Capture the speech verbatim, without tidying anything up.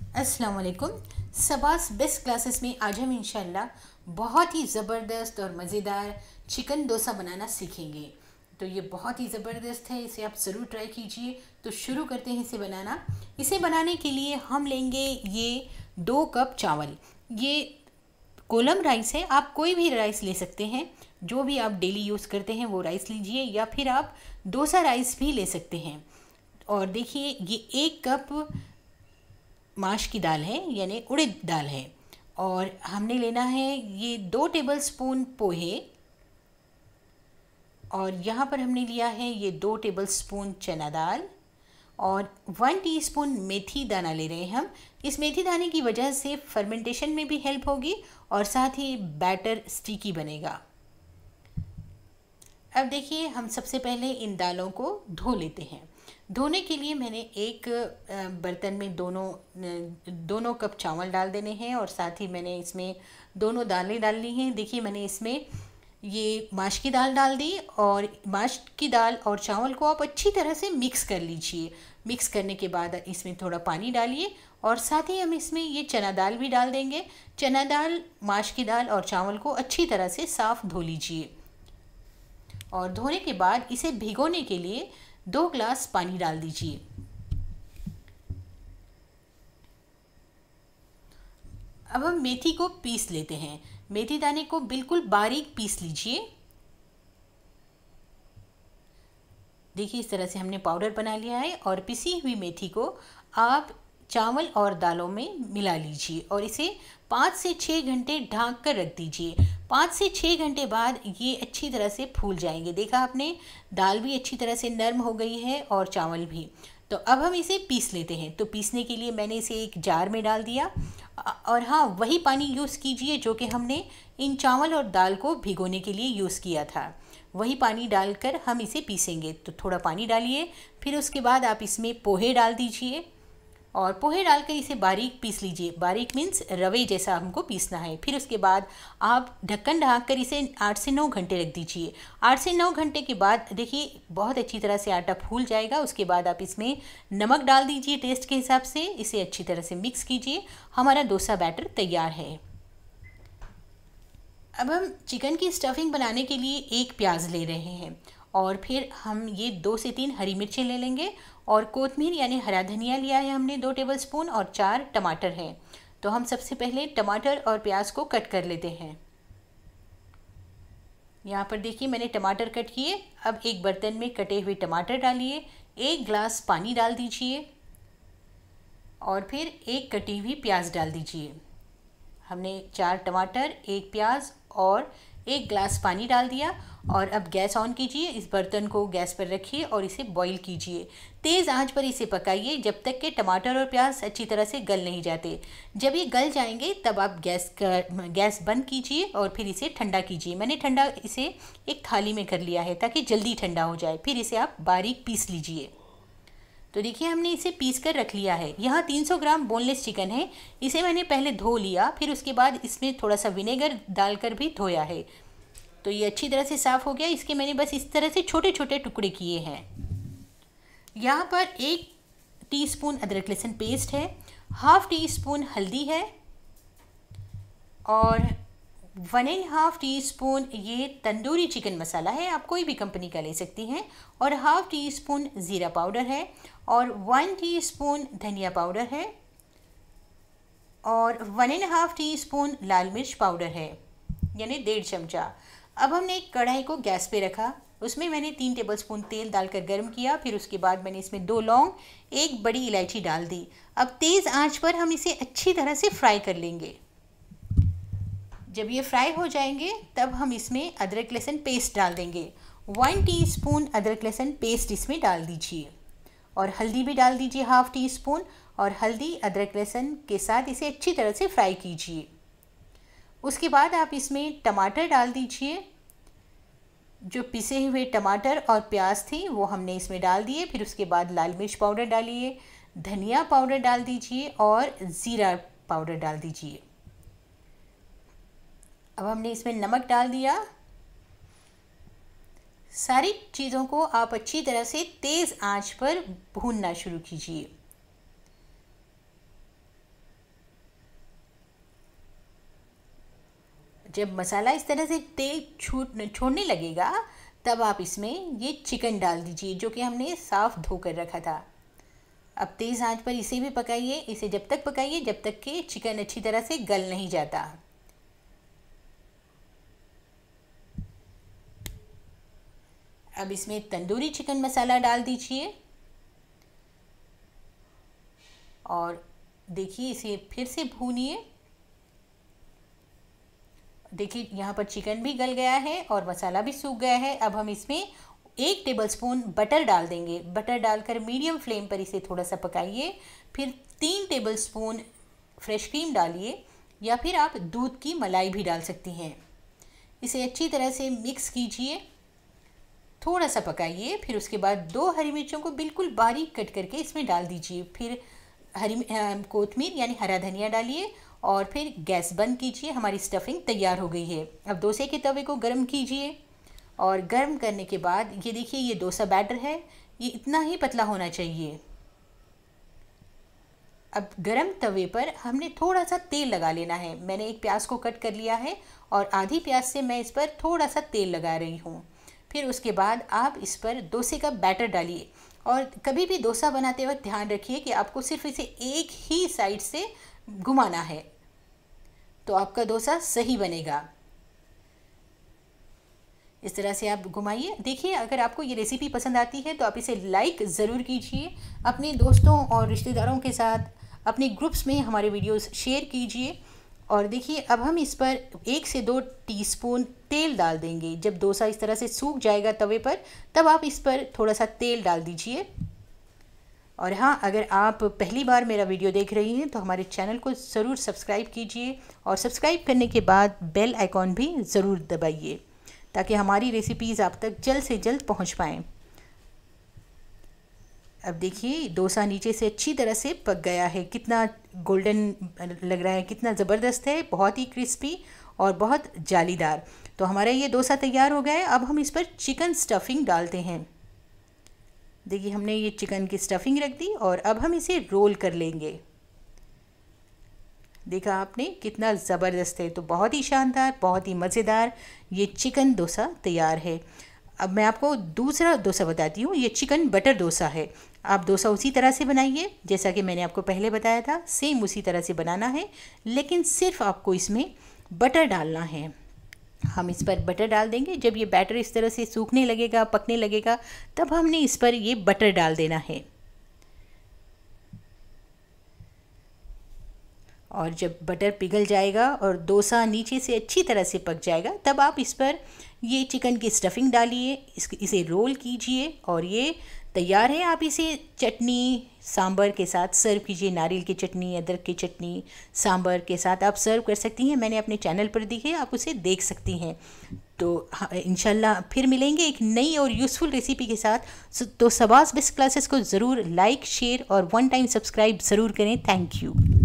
अस्सलाम वालेकुम। सबास best classes में आज हम इंशाल्लाह बहुत ही ज़बरदस्त और मज़ेदार चिकन डोसा बनाना सीखेंगे। तो ये बहुत ही ज़बरदस्त है, इसे आप ज़रूर ट्राई कीजिए। तो शुरू करते हैं इसे बनाना। इसे बनाने के लिए हम लेंगे ये दो कप चावल। ये कोलम राइस है, आप कोई भी राइस ले सकते हैं, जो भी आप डेली यूज़ करते हैं वो राइस लीजिए, या फिर आप डोसा राइस भी ले सकते हैं। और देखिए ये एक कप माश की दाल है, यानी उड़द दाल है। और हमने लेना है ये दो टेबलस्पून पोहे, और यहाँ पर हमने लिया है ये दो टेबलस्पून चना दाल, और वन टीस्पून मेथी दाना ले रहे हैं हम। इस मेथी दाने की वजह से फर्मेंटेशन में भी हेल्प होगी और साथ ही बैटर स्टिकी बनेगा। अब देखिए हम सबसे पहले इन दालों को धो लेते हैं। धोने के लिए मैंने एक बर्तन में दोनों दोनों कप चावल डाल देने हैं, और साथ ही मैंने इसमें दोनों दालें डाल ली हैं। देखिए मैंने इसमें ये माश की दाल डाल दी, और माश की दाल और चावल को आप अच्छी तरह से मिक्स कर लीजिए। मिक्स करने के बाद इसमें थोड़ा पानी डालिए, और साथ ही हम इसमें ये चना दाल भी डाल देंगे। चना दाल, माश की दाल और चावल को अच्छी तरह से साफ़ धो लीजिए, और धोने के बाद इसे भिगोने के लिए दो ग्लास पानी डाल दीजिए। अब हम मेथी को पीस लेते हैं। मेथी दाने को बिल्कुल बारीक पीस लीजिए। देखिए इस तरह से हमने पाउडर बना लिया है, और पिसी हुई मेथी को आप चावल और दालों में मिला लीजिए, और इसे पाँच से छः घंटे ढक कर रख दीजिए। पाँच से छः घंटे बाद ये अच्छी तरह से फूल जाएंगे। देखा आपने, दाल भी अच्छी तरह से नरम हो गई है और चावल भी। तो अब हम इसे पीस लेते हैं। तो पीसने के लिए मैंने इसे एक जार में डाल दिया, और हाँ, वही पानी यूज़ कीजिए जो कि हमने इन चावल और दाल को भिगोने के लिए यूज़ किया था। वही पानी डालकर हम इसे पीसेंगे। तो थोड़ा पानी डालिए, फिर उसके बाद आप इसमें पोहे डाल दीजिए, और पोहे डालकर इसे बारीक पीस लीजिए। बारीक मीन्स रवे जैसा हमको पीसना है। फिर उसके बाद आप ढक्कन ढक कर इसे आठ से नौ घंटे रख दीजिए। आठ से नौ घंटे के बाद देखिए बहुत अच्छी तरह से आटा फूल जाएगा। उसके बाद आप इसमें नमक डाल दीजिए टेस्ट के हिसाब से। इसे अच्छी तरह से मिक्स कीजिए। हमारा डोसा बैटर तैयार है। अब हम चिकन की स्टफिंग बनाने के लिए एक प्याज ले रहे हैं, और फिर हम ये दो से तीन हरी मिर्चें ले लेंगे, और कोतमीर यानी हरा धनिया लिया है हमने दो टेबलस्पून, और चार टमाटर हैं। तो हम सबसे पहले टमाटर और प्याज को कट कर लेते हैं। यहाँ पर देखिए मैंने टमाटर कट किए। अब एक बर्तन में कटे हुए टमाटर डालिए, एक गिलास पानी डाल दीजिए, और फिर एक कटी हुई प्याज डाल दीजिए। हमने चार टमाटर, एक प्याज और एक गिलास पानी डाल दिया, और अब गैस ऑन कीजिए। इस बर्तन को गैस पर रखिए और इसे बॉईल कीजिए। तेज़ आंच पर इसे पकाइए जब तक कि टमाटर और प्याज अच्छी तरह से गल नहीं जाते। जब ये गल जाएंगे तब आप गैस का गैस बंद कीजिए, और फिर इसे ठंडा कीजिए। मैंने ठंडा इसे एक थाली में कर लिया है ताकि जल्दी ठंडा हो जाए। फिर इसे आप बारीक पीस लीजिए। तो देखिए हमने इसे पीस कर रख लिया है। यहाँ तीन सौ ग्राम बोनलेस चिकन है। इसे मैंने पहले धो लिया, फिर उसके बाद इसमें थोड़ा सा विनेगर डालकर भी धोया है। तो ये अच्छी तरह से साफ़ हो गया। इसके मैंने बस इस तरह से छोटे छोटे टुकड़े किए हैं। यहाँ पर एक टीस्पून अदरक लहसुन पेस्ट है, हाफ़ टी स्पून हल्दी है, और one and half teaspoon ये तंदूरी चिकन मसाला है, आप कोई भी कंपनी का ले सकती हैं, और हाफ़ टी स्पून ज़ीरा पाउडर है, और वन टीस्पून धनिया पाउडर है, और one and half teaspoon लाल मिर्च पाउडर है, यानी डेढ़ चमचा। अब हमने एक कढ़ाई को गैस पे रखा, उसमें मैंने तीन टेबलस्पून तेल डालकर गर्म किया। फिर उसके बाद मैंने इसमें दो लौंग, एक बड़ी इलायची डाल दी। अब तेज़ आंच पर हम इसे अच्छी तरह से फ्राई कर लेंगे। जब ये फ्राई हो जाएंगे तब हम इसमें अदरक लहसुन पेस्ट डाल देंगे। वन टीस्पून अदरक लहसुन पेस्ट इसमें डाल दीजिए, और हल्दी भी डाल दीजिए हाफ़ टी स्पून, और हल्दी अदरक लहसुन के साथ इसे अच्छी तरह से फ्राई कीजिए। उसके बाद आप इसमें टमाटर डाल दीजिए। जो पिसे हुए टमाटर और प्याज थी वो हमने इसमें डाल दिए। फिर उसके बाद लाल मिर्च पाउडर डालिए, धनिया पाउडर डाल दीजिए, और ज़ीरा पाउडर डाल दीजिए। अब हमने इसमें नमक डाल दिया। सारी चीज़ों को आप अच्छी तरह से तेज़ आंच पर भूनना शुरू कीजिए। जब मसाला इस तरह से तेल छूट छोड़ने लगेगा तब आप इसमें ये चिकन डाल दीजिए जो कि हमने साफ़ धोकर रखा था। अब तेज़ आंच पर इसे भी पकाइए। इसे जब तक पकाइए जब तक कि चिकन अच्छी तरह से गल नहीं जाता। अब इसमें तंदूरी चिकन मसाला डाल दीजिए और देखिए इसे फिर से भूनिए। देखिए यहाँ पर चिकन भी गल गया है और मसाला भी सूख गया है। अब हम इसमें एक टेबलस्पून बटर डाल देंगे। बटर डालकर मीडियम फ्लेम पर इसे थोड़ा सा पकाइए। फिर तीन टेबलस्पून फ्रेश क्रीम डालिए या फिर आप दूध की मलाई भी डाल सकती हैं। इसे अच्छी तरह से मिक्स कीजिए, थोड़ा सा पकाइए। फिर उसके बाद दो हरी मिर्चों को बिल्कुल बारीक कट करके इसमें डाल दीजिए। फिर हरी कोतमीर यानी हरा धनिया डालिए और फिर गैस बंद कीजिए। हमारी स्टफिंग तैयार हो गई है। अब डोसे के तवे को गर्म कीजिए और गर्म करने के बाद ये देखिए ये डोसा बैटर है, ये इतना ही पतला होना चाहिए। अब गरम तवे पर हमने थोड़ा सा तेल लगा लेना है। मैंने एक प्याज को कट कर लिया है और आधी प्याज से मैं इस पर थोड़ा सा तेल लगा रही हूँ। फिर उसके बाद आप इस पर डोसे का बैटर डालिए और कभी भी डोसा बनाते वक्त ध्यान रखिए कि आपको सिर्फ इसे एक ही साइड से घुमाना है तो आपका डोसा सही बनेगा। इस तरह से आप घुमाइए। देखिए अगर आपको ये रेसिपी पसंद आती है तो आप इसे लाइक ज़रूर कीजिए। अपने दोस्तों और रिश्तेदारों के साथ अपने ग्रुप्स में हमारे वीडियोस शेयर कीजिए। और देखिए अब हम इस पर एक से दो टीस्पून तेल डाल देंगे। जब डोसा इस तरह से सूख जाएगा तवे पर तब आप इस पर थोड़ा सा तेल डाल दीजिए। और हाँ, अगर आप पहली बार मेरा वीडियो देख रही हैं तो हमारे चैनल को ज़रूर सब्सक्राइब कीजिए और सब्सक्राइब करने के बाद बेल आइकॉन भी ज़रूर दबाइए ताकि हमारी रेसिपीज़ आप तक जल्द से जल्द पहुंच पाएँ। अब देखिए डोसा नीचे से अच्छी तरह से पक गया है। कितना गोल्डन लग रहा है, कितना ज़बरदस्त है, बहुत ही क्रिस्पी और बहुत जालीदार। तो हमारा ये डोसा तैयार हो गया है। अब हम इस पर चिकन स्टफिंग डालते हैं। देखिए हमने ये चिकन की स्टफिंग रख दी और अब हम इसे रोल कर लेंगे। देखा आपने कितना ज़बरदस्त है। तो बहुत ही शानदार, बहुत ही मज़ेदार ये चिकन डोसा तैयार है। अब मैं आपको दूसरा डोसा बताती हूँ। ये चिकन बटर डोसा है। आप डोसा उसी तरह से बनाइए जैसा कि मैंने आपको पहले बताया था, सेम उसी तरह से बनाना है, लेकिन सिर्फ आपको इसमें बटर डालना है। हम इस पर बटर डाल देंगे। जब ये बैटर इस तरह से सूखने लगेगा, पकने लगेगा, तब हमने इस पर ये बटर डाल देना है। और जब बटर पिघल जाएगा और डोसा नीचे से अच्छी तरह से पक जाएगा तब आप इस पर ये चिकन की स्टफिंग डालिए, इस इसे रोल कीजिए और ये तैयार है। आप इसे चटनी सांभर के साथ सर्व कीजिए। नारियल की चटनी, अदरक की चटनी, सांभर के साथ आप सर्व कर सकती हैं। मैंने अपने चैनल पर दी है, आप उसे देख सकती हैं। तो इंशाल्लाह फिर मिलेंगे एक नई और यूज़फुल रेसिपी के साथ। तो शबाज़ बेस्ट क्लासेस को ज़रूर लाइक, शेयर और वन टाइम सब्सक्राइब ज़रूर करें। Thank you.